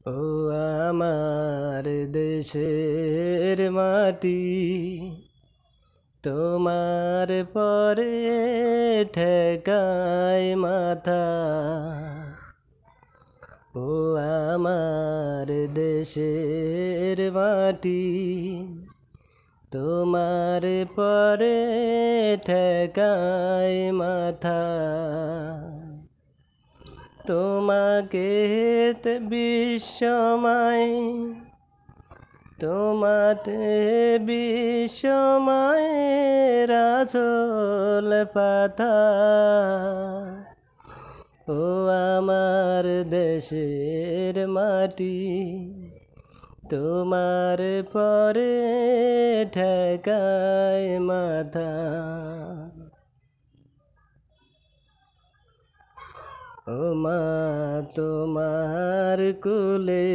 ও আমার দেশের মাটি, তোমার পরে ঠেকায় মাথা। ও আমার দেশের মাটি, তোমার পরে ঠেকায় মাথা। তোমাকে বিশ্বময়, তোমাতে বিশ্বময়ের আঁচল পাতা। ও আমার দেশের মাটি, তোমার পরে ঠেকায় মাথা। ও মা তোমার কোলে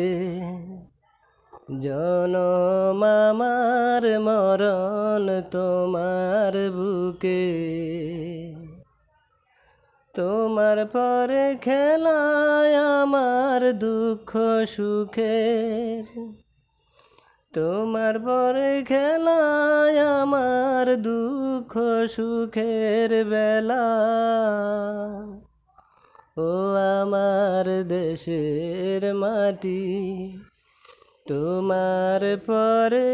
জনম আমার, মরণ তোমার বুকে। তোমার পরে খেলায় আমার দুঃখ সুখের, তোমার পরে খেলায় আমার দুঃখ সুখের বেলা। ও আমার দেশের মাটি, তোমার পরে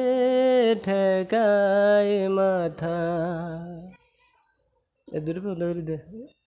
ঠেকায় মাথা। এ দূরে দে।